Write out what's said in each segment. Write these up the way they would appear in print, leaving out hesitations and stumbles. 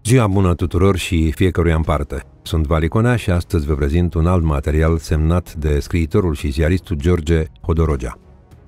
Ziua bună tuturor și fiecăruia în parte. Sunt Valiconea și astăzi vă prezint un alt material semnat de scriitorul și ziaristul George Hodorogea.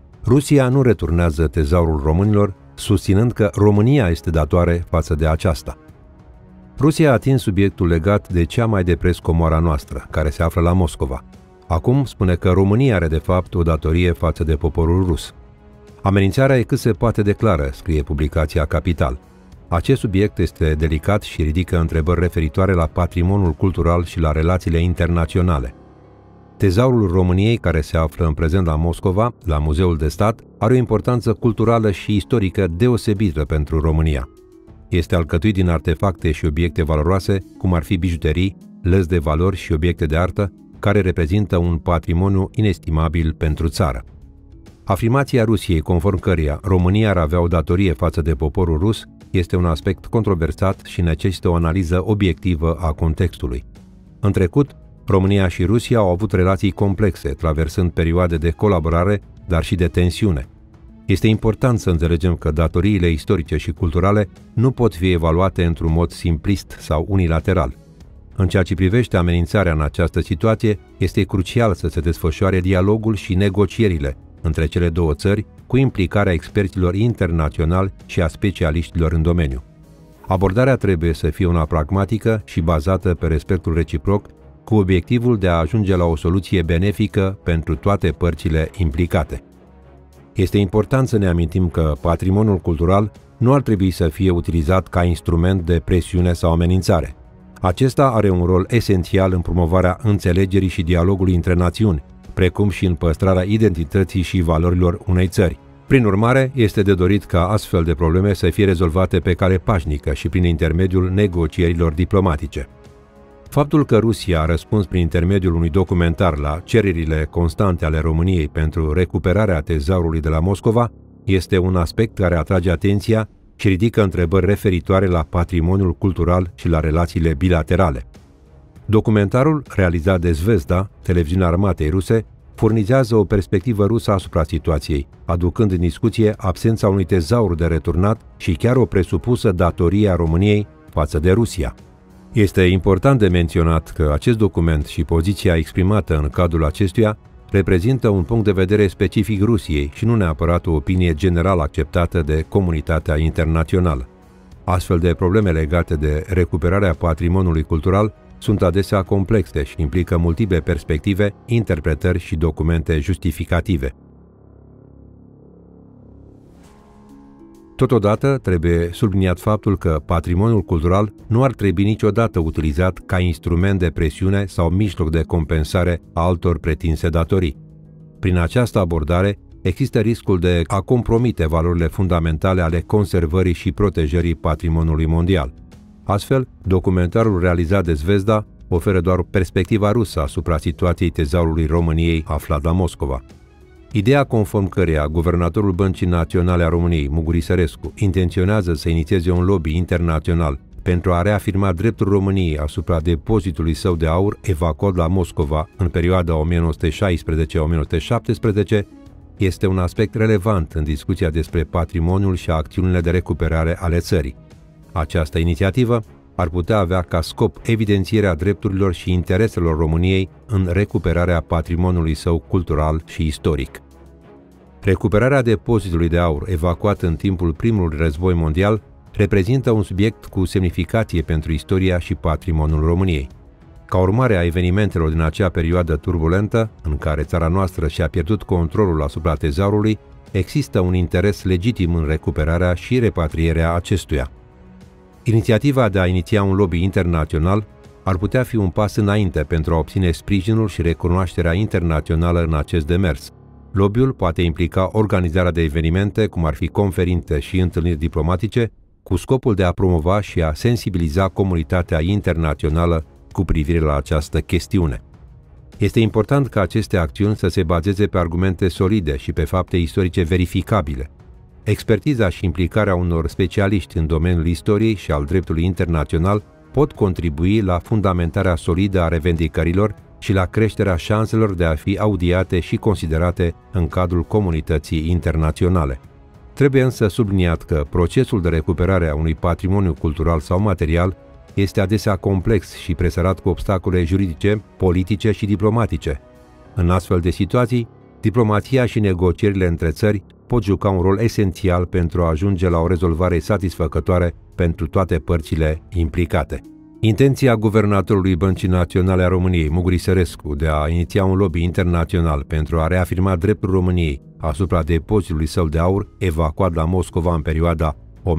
Rusia nu returnează tezaurul românilor, susținând că România este datoare față de aceasta. Rusia a atins subiectul legat de cea mai de preț comoara noastră, care se află la Moscova. Acum spune că România are de fapt o datorie față de poporul rus. Amenințarea e cât se poate de clară, scrie publicația Capital. Acest subiect este delicat și ridică întrebări referitoare la patrimoniul cultural și la relațiile internaționale. Tezaurul României, care se află în prezent la Moscova, la Muzeul de Stat, are o importanță culturală și istorică deosebită pentru România. Este alcătuit din artefacte și obiecte valoroase, cum ar fi bijuterii, lăzi de valori și obiecte de artă, care reprezintă un patrimoniu inestimabil pentru țară. Afirmația Rusiei, conform căreia România ar avea o datorie față de poporul rus, este un aspect controversat și necesită o analiză obiectivă a contextului. În trecut, România și Rusia au avut relații complexe, traversând perioade de colaborare, dar și de tensiune. Este important să înțelegem că datoriile istorice și culturale nu pot fi evaluate într-un mod simplist sau unilateral. În ceea ce privește amenințarea în această situație, este crucial să se desfășoare dialogul și negocierile între cele două țări, cu implicarea experților internaționali și a specialiștilor în domeniu. Abordarea trebuie să fie una pragmatică și bazată pe respectul reciproc, cu obiectivul de a ajunge la o soluție benefică pentru toate părțile implicate. Este important să ne amintim că patrimoniul cultural nu ar trebui să fie utilizat ca instrument de presiune sau amenințare. Acesta are un rol esențial în promovarea înțelegerii și dialogului între națiuni, precum și în păstrarea identității și valorilor unei țări. Prin urmare, este de dorit ca astfel de probleme să fie rezolvate pe cale pașnică și prin intermediul negocierilor diplomatice. Faptul că Rusia a răspuns prin intermediul unui documentar la cererile constante ale României pentru recuperarea tezaurului de la Moscova este un aspect care atrage atenția și ridică întrebări referitoare la patrimoniul cultural și la relațiile bilaterale. Documentarul, realizat de Zvezda, televiziunea armatei ruse, furnizează o perspectivă rusă asupra situației, aducând în discuție absența unui tezaur de returnat și chiar o presupusă datorie a României față de Rusia. Este important de menționat că acest document și poziția exprimată în cadrul acestuia reprezintă un punct de vedere specific Rusiei și nu neapărat o opinie general acceptată de comunitatea internațională. Astfel de probleme legate de recuperarea patrimoniului cultural sunt adesea complexe și implică multiple perspective, interpretări și documente justificative. Totodată, trebuie subliniat faptul că patrimoniul cultural nu ar trebui niciodată utilizat ca instrument de presiune sau mijloc de compensare a altor pretinse datorii. Prin această abordare, există riscul de a compromite valorile fundamentale ale conservării și protejării patrimoniului mondial. Astfel, documentarul realizat de Zvezda oferă doar perspectiva rusă asupra situației tezaurului României aflat la Moscova. Ideea conform căreia guvernatorul Băncii Naționale a României, Muguri Sărescu, intenționează să inițieze un lobby internațional pentru a reafirma dreptul României asupra depozitului său de aur evacuat la Moscova în perioada 1916-1917, este un aspect relevant în discuția despre patrimoniul și acțiunile de recuperare ale țării. Această inițiativă ar putea avea ca scop evidențierea drepturilor și intereselor României în recuperarea patrimoniului său cultural și istoric. Recuperarea depozitului de aur evacuat în timpul primului război mondial reprezintă un subiect cu semnificație pentru istoria și patrimoniul României. Ca urmare a evenimentelor din acea perioadă turbulentă, în care țara noastră și-a pierdut controlul asupra tezaurului, există un interes legitim în recuperarea și repatrierea acestuia. Inițiativa de a iniția un lobby internațional ar putea fi un pas înainte pentru a obține sprijinul și recunoașterea internațională în acest demers. Lobby-ul poate implica organizarea de evenimente, cum ar fi conferințe și întâlniri diplomatice, cu scopul de a promova și a sensibiliza comunitatea internațională cu privire la această chestiune. Este important ca aceste acțiuni să se bazeze pe argumente solide și pe fapte istorice verificabile. Expertiza și implicarea unor specialiști în domeniul istoriei și al dreptului internațional pot contribui la fundamentarea solidă a revendicărilor și la creșterea șanselor de a fi audiate și considerate în cadrul comunității internaționale. Trebuie însă subliniat că procesul de recuperare a unui patrimoniu cultural sau material este adesea complex și presărat cu obstacole juridice, politice și diplomatice. În astfel de situații, diplomația și negocierile între țări pot juca un rol esențial pentru a ajunge la o rezolvare satisfăcătoare pentru toate părțile implicate. Intenția guvernatorului Băncii Naționale a României, Muguri Sărescu, de a iniția un lobby internațional pentru a reafirma dreptul României asupra depozitului său de aur evacuat la Moscova în perioada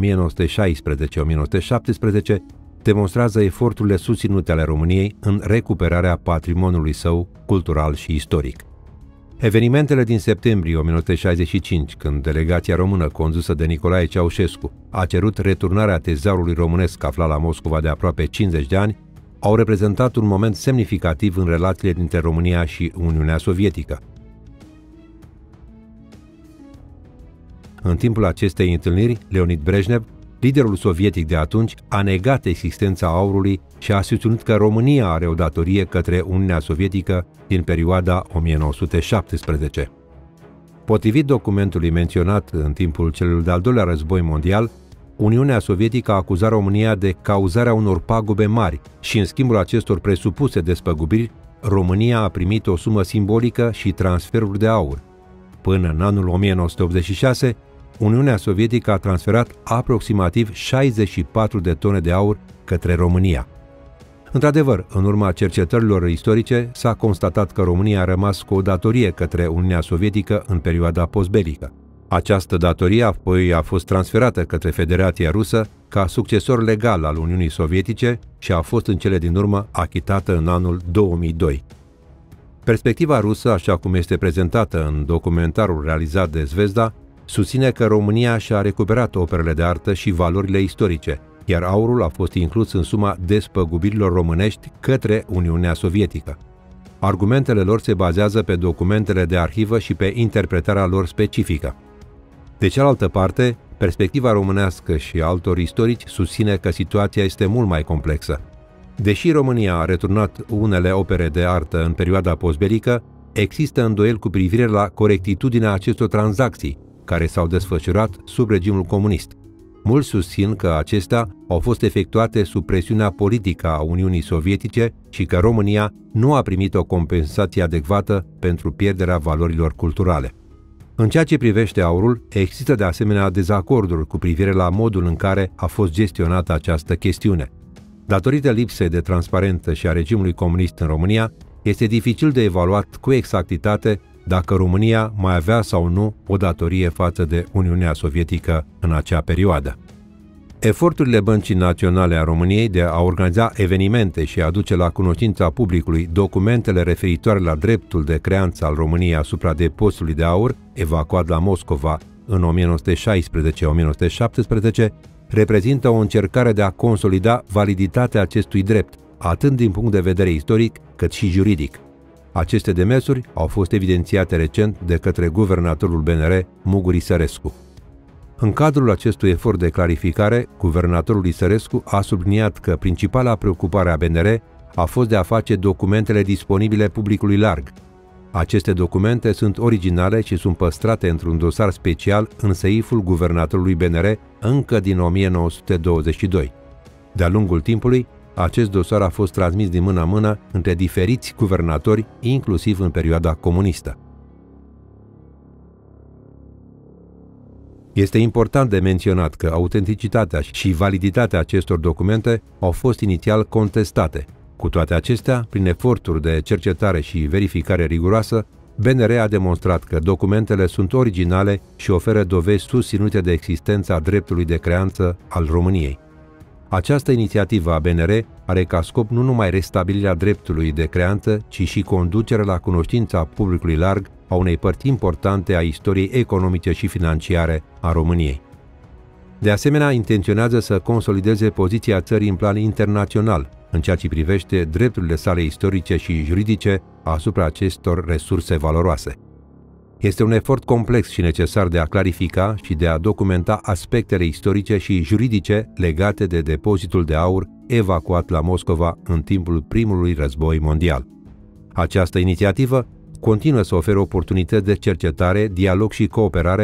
1916-1917 demonstrează eforturile susținute ale României în recuperarea patrimoniului său cultural și istoric. Evenimentele din septembrie 1965, când delegația română condusă de Nicolae Ceaușescu a cerut returnarea tezaurului românesc aflat la Moscova de aproape 50 de ani, au reprezentat un moment semnificativ în relațiile dintre România și Uniunea Sovietică. În timpul acestei întâlniri, Leonid Brejnev, liderul sovietic de atunci, a negat existența aurului și a susținut că România are o datorie către Uniunea Sovietică din perioada 1917. Potrivit documentului menționat în timpul celui de-al doilea război mondial, Uniunea Sovietică a acuzat România de cauzarea unor pagube mari și în schimbul acestor presupuse despăgubiri, România a primit o sumă simbolică și transferuri de aur. Până în anul 1986, Uniunea Sovietică a transferat aproximativ 64 de tone de aur către România. Într-adevăr, în urma cercetărilor istorice, s-a constatat că România a rămas cu o datorie către Uniunea Sovietică în perioada postbelică. Această datorie apoi a fost transferată către Federația Rusă ca succesor legal al Uniunii Sovietice și a fost în cele din urmă achitată în anul 2002. Perspectiva rusă, așa cum este prezentată în documentarul realizat de Zvezda, susține că România și-a recuperat operele de artă și valorile istorice, iar aurul a fost inclus în suma despăgubirilor românești către Uniunea Sovietică. Argumentele lor se bazează pe documentele de arhivă și pe interpretarea lor specifică. De cealaltă parte, perspectiva românească și altor istorici susține că situația este mult mai complexă. Deși România a returnat unele opere de artă în perioada postbelică, există îndoieli cu privire la corectitudinea acestor tranzacții, care s-au desfășurat sub regimul comunist. Mulți susțin că acestea au fost efectuate sub presiunea politică a Uniunii Sovietice și că România nu a primit o compensație adecvată pentru pierderea valorilor culturale. În ceea ce privește aurul, există de asemenea dezacorduri cu privire la modul în care a fost gestionată această chestiune. Datorită lipsei de transparență și a regimului comunist în România, este dificil de evaluat cu exactitate dacă România mai avea sau nu o datorie față de Uniunea Sovietică în acea perioadă. Eforturile Băncii Naționale a României de a organiza evenimente și a aduce la cunoștința publicului documentele referitoare la dreptul de creanță al României asupra depozitului de aur evacuat la Moscova în 1916-1917 reprezintă o încercare de a consolida validitatea acestui drept, atât din punct de vedere istoric cât și juridic. Aceste demersuri au fost evidențiate recent de către guvernatorul BNR, Muguri Sărescu. În cadrul acestui efort de clarificare, guvernatorul Sărescu a subliniat că principala preocupare a BNR a fost de a face documentele disponibile publicului larg. Aceste documente sunt originale și sunt păstrate într-un dosar special în seiful guvernatorului BNR încă din 1922. De-a lungul timpului, acest dosar a fost transmis din mână în mână între diferiți guvernatori, inclusiv în perioada comunistă. Este important de menționat că autenticitatea și validitatea acestor documente au fost inițial contestate. Cu toate acestea, prin eforturi de cercetare și verificare riguroasă, BNR a demonstrat că documentele sunt originale și oferă dovezi susținute de existența dreptului de creanță al României. Această inițiativă a BNR are ca scop nu numai restabilirea dreptului de creanță, ci și conducerea la cunoștința publicului larg a unei părți importante a istoriei economice și financiare a României. De asemenea, intenționează să consolideze poziția țării în plan internațional, în ceea ce privește drepturile sale istorice și juridice asupra acestor resurse valoroase. Este un efort complex și necesar de a clarifica și de a documenta aspectele istorice și juridice legate de depozitul de aur evacuat la Moscova în timpul primului război mondial. Această inițiativă continuă să ofere oportunități de cercetare, dialog și cooperare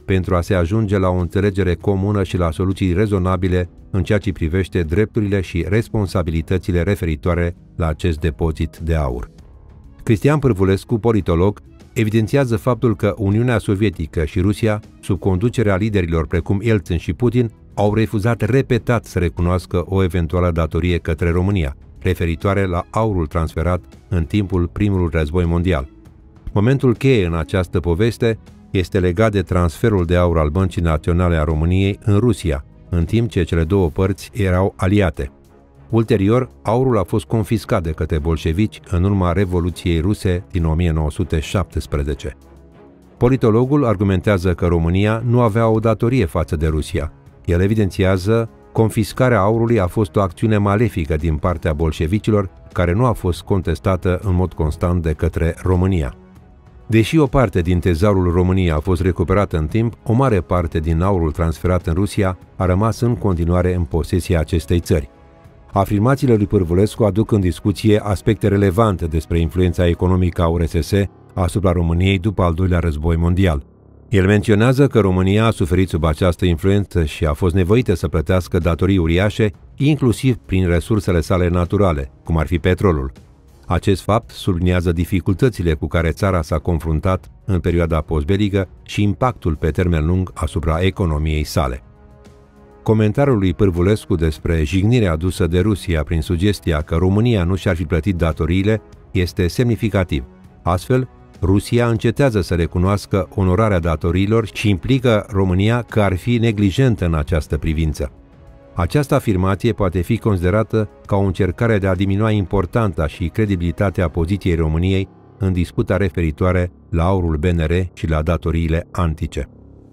pentru a se ajunge la o înțelegere comună și la soluții rezonabile în ceea ce privește drepturile și responsabilitățile referitoare la acest depozit de aur. Cristian Pârvulescu, politolog, evidențiază faptul că Uniunea Sovietică și Rusia, sub conducerea liderilor precum Elțin și Putin, au refuzat repetat să recunoască o eventuală datorie către România, referitoare la aurul transferat în timpul primului război mondial. Momentul cheie în această poveste este legat de transferul de aur al Băncii Naționale a României în Rusia, în timp ce cele două părți erau aliate. Ulterior, aurul a fost confiscat de către bolșevici în urma Revoluției Ruse din 1917. Politologul argumentează că România nu avea o datorie față de Rusia. El evidențiază: confiscarea aurului a fost o acțiune malefică din partea bolșevicilor, care nu a fost contestată în mod constant de către România. Deși o parte din tezaurul României a fost recuperată în timp, o mare parte din aurul transferat în Rusia a rămas în continuare în posesia acestei țări. Afirmațiile lui Pârvulescu aduc în discuție aspecte relevante despre influența economică a URSS asupra României după al doilea război mondial. El menționează că România a suferit sub această influență și a fost nevoită să plătească datorii uriașe, inclusiv prin resursele sale naturale, cum ar fi petrolul. Acest fapt subliniază dificultățile cu care țara s-a confruntat în perioada postbelică și impactul pe termen lung asupra economiei sale. Comentariul lui Pârvulescu despre jignirea adusă de Rusia prin sugestia că România nu și-ar fi plătit datoriile este semnificativ. Astfel, Rusia încetează să recunoască onorarea datoriilor și implică România că ar fi neglijentă în această privință. Această afirmație poate fi considerată ca o încercare de a diminua importanța și credibilitatea poziției României în disputa referitoare la aurul BNR și la datoriile antice.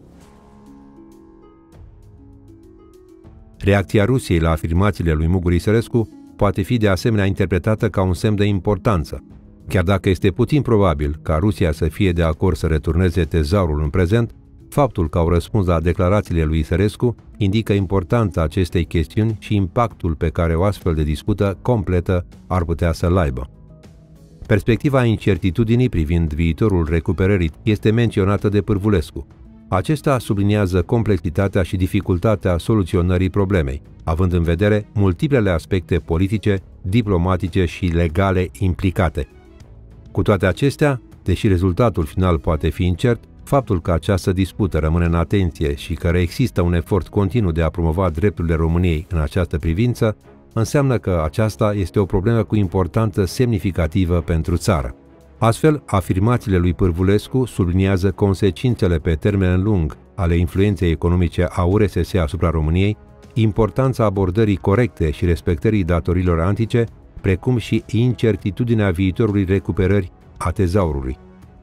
Reacția Rusiei la afirmațiile lui Muguri Sărescu poate fi de asemenea interpretată ca un semn de importanță. Chiar dacă este puțin probabil ca Rusia să fie de acord să returneze tezaurul în prezent, faptul că au răspuns la declarațiile lui Sărescu indică importanța acestei chestiuni și impactul pe care o astfel de dispută completă ar putea să-l aibă. Perspectiva incertitudinii privind viitorul recuperării este menționată de Pârvulescu. Acesta subliniază complexitatea și dificultatea soluționării problemei, având în vedere multiplele aspecte politice, diplomatice și legale implicate. Cu toate acestea, deși rezultatul final poate fi incert, faptul că această dispută rămâne în atenție și că există un efort continuu de a promova drepturile României în această privință, înseamnă că aceasta este o problemă cu importanță semnificativă pentru țară. Astfel, afirmațiile lui Pârvulescu subliniază consecințele pe termen lung ale influenței economice a URSS asupra României, importanța abordării corecte și respectării datorilor antice, precum și incertitudinea viitorului recuperări a tezaurului.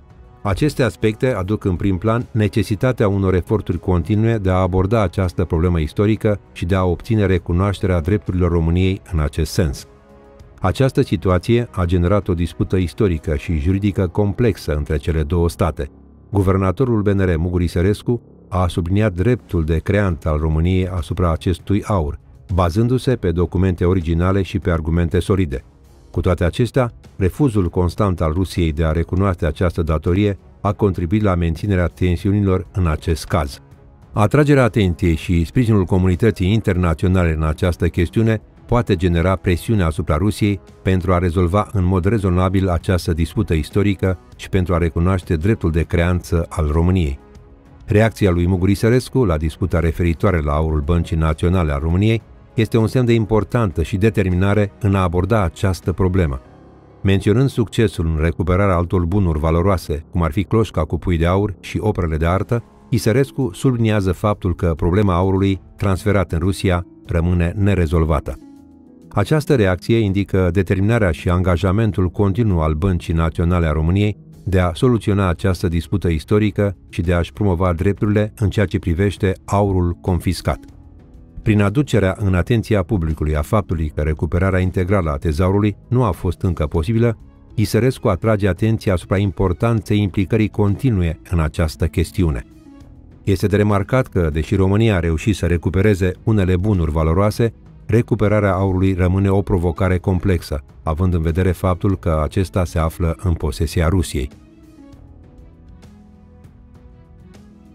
Aceste aspecte aduc în prim plan necesitatea unor eforturi continue de a aborda această problemă istorică și de a obține recunoașterea drepturilor României în acest sens. Această situație a generat o dispută istorică și juridică complexă între cele două state. Guvernatorul BNR, Muguri Sărescu, a subliniat dreptul de creant al României asupra acestui aur, bazându-se pe documente originale și pe argumente solide. Cu toate acestea, refuzul constant al Rusiei de a recunoaște această datorie a contribuit la menținerea tensiunilor în acest caz. Atragerea atenției și sprijinul comunității internaționale în această chestiune poate genera presiune asupra Rusiei pentru a rezolva în mod rezonabil această dispută istorică și pentru a recunoaște dreptul de creanță al României. Reacția lui Muguri Sărescu la disputa referitoare la aurul Băncii Naționale a României este un semn de importanță și determinare în a aborda această problemă. Menționând succesul în recuperarea altor bunuri valoroase, cum ar fi cloșca cu pui de aur și operele de artă, Sărescu subliniază faptul că problema aurului transferat în Rusia rămâne nerezolvată. Această reacție indică determinarea și angajamentul continuu al Băncii Naționale a României de a soluționa această dispută istorică și de a-și promova drepturile în ceea ce privește aurul confiscat. Prin aducerea în atenția publicului a faptului că recuperarea integrală a tezaurului nu a fost încă posibilă, Sărescu atrage atenția asupra importanței implicării continue în această chestiune. Este de remarcat că, deși România a reușit să recupereze unele bunuri valoroase, recuperarea aurului rămâne o provocare complexă, având în vedere faptul că acesta se află în posesia Rusiei.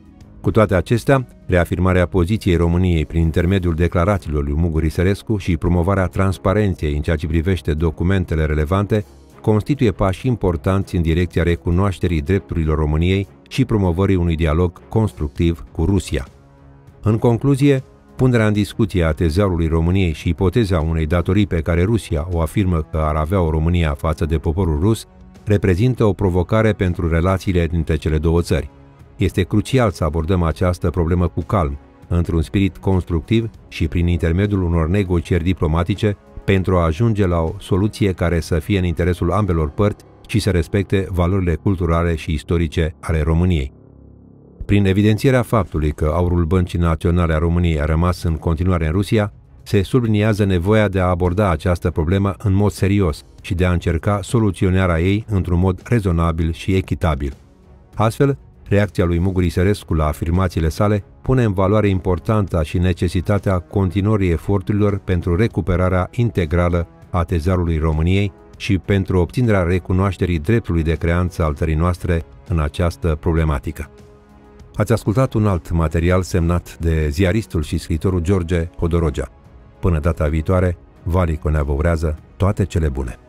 Cu toate acestea, reafirmarea poziției României prin intermediul declarațiilor lui Mugur Isărescu și promovarea transparenței în ceea ce privește documentele relevante constituie pași importanți în direcția recunoașterii drepturilor României și promovării unui dialog constructiv cu Rusia. În concluzie, punerea în discuție a tezaurului României și ipoteza unei datorii pe care Rusia o afirmă că ar avea-o România față de poporul rus reprezintă o provocare pentru relațiile dintre cele două țări. Este crucial să abordăm această problemă cu calm, într-un spirit constructiv și prin intermediul unor negocieri diplomatice pentru a ajunge la o soluție care să fie în interesul ambelor părți și să respecte valorile culturale și istorice ale României. Prin evidențierea faptului că aurul Băncii Naționale a României a rămas în continuare în Rusia, se subliniază nevoia de a aborda această problemă în mod serios și de a încerca soluționarea ei într-un mod rezonabil și echitabil. Astfel, reacția lui Mugur Isărescu la afirmațiile sale pune în valoare importanța și necesitatea continuării eforturilor pentru recuperarea integrală a tezaurului României și pentru obținerea recunoașterii dreptului de creanță al țării noastre în această problematică. Ați ascultat un alt material semnat de ziaristul și scriitorul George Hodorogea. Până data viitoare, Vali Conea vă urează toate cele bune!